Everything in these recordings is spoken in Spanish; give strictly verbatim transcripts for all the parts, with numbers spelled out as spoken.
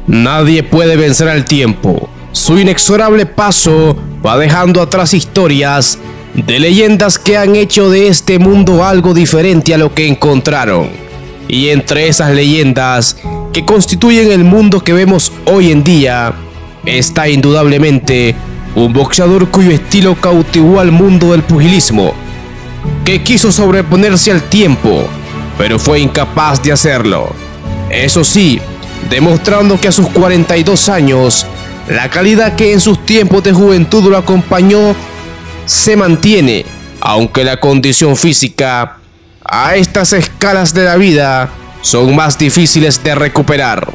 Nadie puede vencer al tiempo. Su inexorable paso va dejando atrás historias de leyendas que han hecho de este mundo algo diferente a lo que encontraron. Y entre esas leyendas que constituyen el mundo que vemos hoy en día, está indudablemente un boxeador cuyo estilo cautivó al mundo del pugilismo, que quiso sobreponerse al tiempo, pero fue incapaz de hacerlo. Eso sí, demostrando que a sus cuarenta y dos años, la calidad que en sus tiempos de juventud lo acompañó se mantiene, aunque la condición física a estas escalas de la vida son más difíciles de recuperar.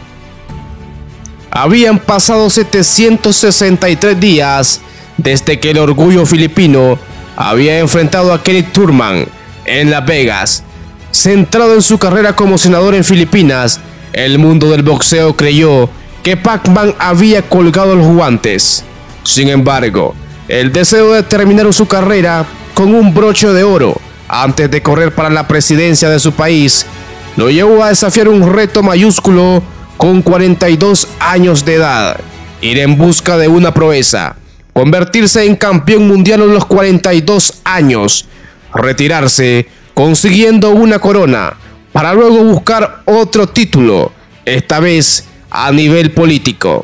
Habían pasado setecientos sesenta y tres días desde que el orgullo filipino había enfrentado a Kenny Thurman en Las Vegas. Centrado en su carrera como senador en Filipinas, el mundo del boxeo creyó que Pacman había colgado los guantes. Sin embargo, el deseo de terminar su carrera con un broche de oro antes de correr para la presidencia de su país lo llevó a desafiar un reto mayúsculo con cuarenta y dos años de edad: ir en busca de una proeza, convertirse en campeón mundial a los cuarenta y dos años, retirarse consiguiendo una corona, para luego buscar otro título, esta vez a nivel político.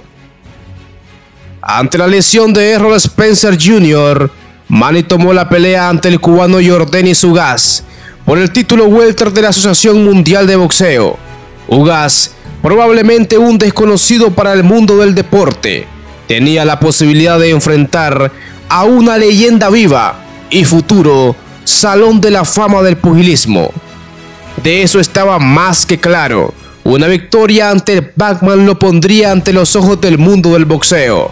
Ante la lesión de Errol Spencer junior, Manny tomó la pelea ante el cubano Yordenis Ugas por el título welter de la Asociación Mundial de Boxeo. Ugas, probablemente un desconocido para el mundo del deporte, tenía la posibilidad de enfrentar a una leyenda viva y futuro Salón de la Fama del pugilismo. De eso estaba más que claro. Una victoria ante el Pacman lo pondría ante los ojos del mundo del boxeo.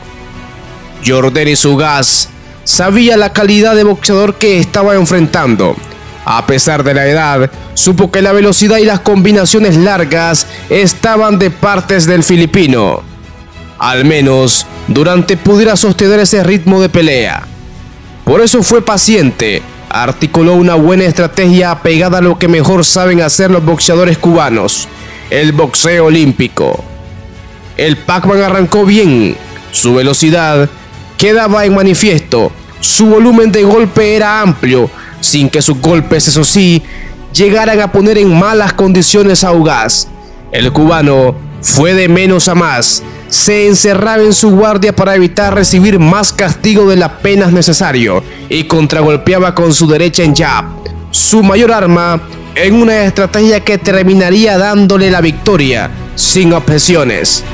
Yordenis Ugas sabía la calidad de boxeador que estaba enfrentando. A pesar de la edad, supo que la velocidad y las combinaciones largas estaban de partes del filipino. Al menos durante pudiera sostener ese ritmo de pelea. Por eso fue paciente, articuló una buena estrategia apegada a lo que mejor saben hacer los boxeadores cubanos: el boxeo olímpico. El Pacman arrancó bien, su velocidad quedaba en manifiesto, su volumen de golpe era amplio, sin que sus golpes, eso sí, llegaran a poner en malas condiciones a Ugas. El cubano fue de menos a más, se encerraba en su guardia para evitar recibir más castigo del apenas necesario y contragolpeaba con su derecha en jab, su mayor arma, en una estrategia que terminaría dándole la victoria sin objeciones.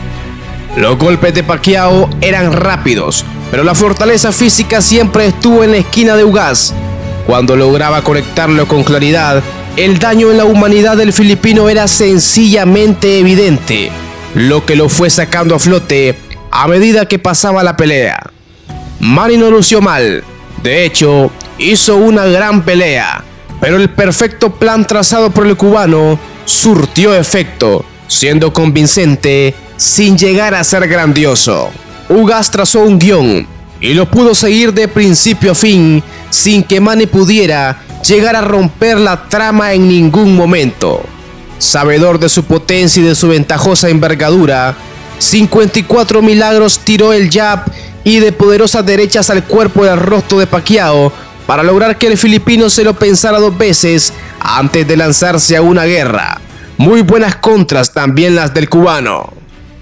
Los golpes de Pacquiao eran rápidos, pero la fortaleza física siempre estuvo en la esquina de Ugas. Cuando lograba conectarlo con claridad, el daño en la humanidad del filipino era sencillamente evidente, lo que lo fue sacando a flote a medida que pasaba la pelea. Manny no lució mal, de hecho, hizo una gran pelea, pero el perfecto plan trazado por el cubano surtió efecto, siendo convincente sin llegar a ser grandioso. Ugas trazó un guión y lo pudo seguir de principio a fin sin que Manny pudiera llegar a romper la trama en ningún momento. Sabedor de su potencia y de su ventajosa envergadura, cincuenta y cuatro milagros tiró el jab y de poderosas derechas al cuerpo del rostro de Pacquiao para lograr que el filipino se lo pensara dos veces antes de lanzarse a una guerra. Muy buenas contras también las del cubano.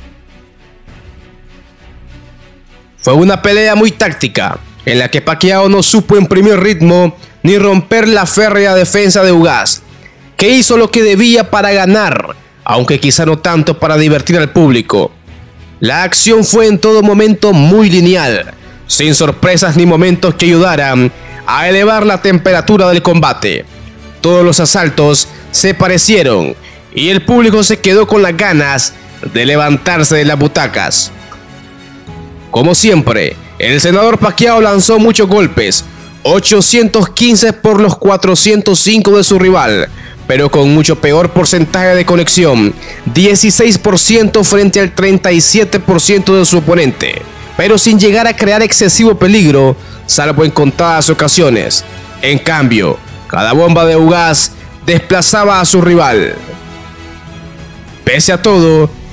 Fue una pelea muy táctica, en la que Pacquiao no supo imprimir ritmo ni romper la férrea defensa de Ugas, que hizo lo que debía para ganar, aunque quizá no tanto para divertir al público. La acción fue en todo momento muy lineal, sin sorpresas ni momentos que ayudaran a elevar la temperatura del combate. Todos los asaltos se parecieron y el público se quedó con las ganas de levantarse de las butacas. Como siempre, el senador Pacquiao lanzó muchos golpes, ochocientos quince por los cuatrocientos cinco de su rival, pero con mucho peor porcentaje de conexión, dieciséis por ciento frente al treinta y siete por ciento de su oponente, pero sin llegar a crear excesivo peligro, salvo en contadas ocasiones. En cambio, cada bomba de Ugas desplazaba a su rival. Pese a todo,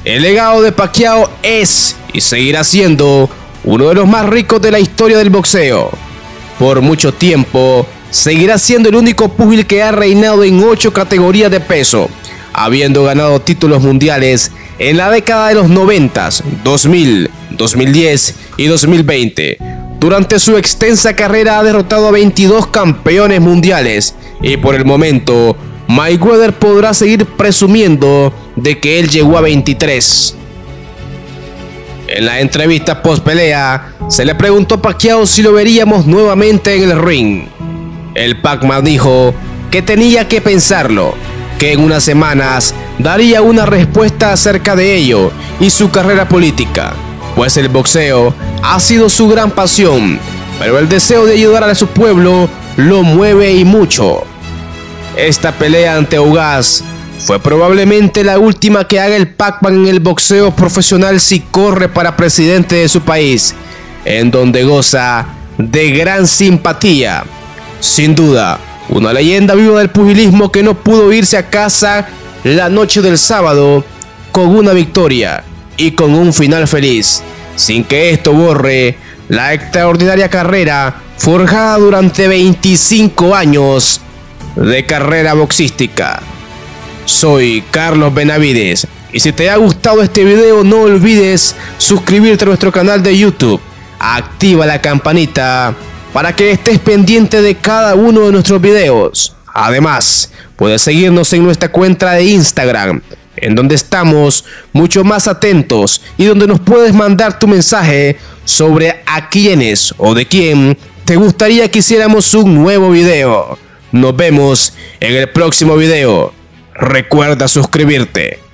El legado de Pacquiao es y seguirá siendo uno de los más ricos de la historia del boxeo. Por mucho tiempo, seguirá siendo el único púgil que ha reinado en ocho categorías de peso, habiendo ganado títulos mundiales en la década de los noventa, dos mil, dos mil diez y dos mil veinte. Durante su extensa carrera ha derrotado a veintidós campeones mundiales y por el momento Mayweather podrá seguir presumiendo de que él llegó a veintitrés. En la entrevista post pelea se le preguntó a Pacquiao si lo veríamos nuevamente en el ring. El Pac-Man dijo que tenía que pensarlo, que en unas semanas daría una respuesta acerca de ello y su carrera política, pues el boxeo ha sido su gran pasión, pero el deseo de ayudar a su pueblo lo mueve y mucho. Esta pelea ante Ugas fue probablemente la última que haga el Pac-Man en el boxeo profesional si corre para presidente de su país, en donde goza de gran simpatía. Sin duda, una leyenda viva del pugilismo que no pudo irse a casa la noche del sábado con una victoria y con un final feliz, sin que esto borre la extraordinaria carrera forjada durante veinticinco años de carrera boxística. Soy Carlos Benavides y si te ha gustado este video no olvides suscribirte a nuestro canal de YouTube, activa la campanita para que estés pendiente de cada uno de nuestros videos. Además, puedes seguirnos en nuestra cuenta de Instagram, en donde estamos mucho más atentos y donde nos puedes mandar tu mensaje sobre a quiénes o de quién te gustaría que hiciéramos un nuevo video. Nos vemos en el próximo video. Recuerda suscribirte.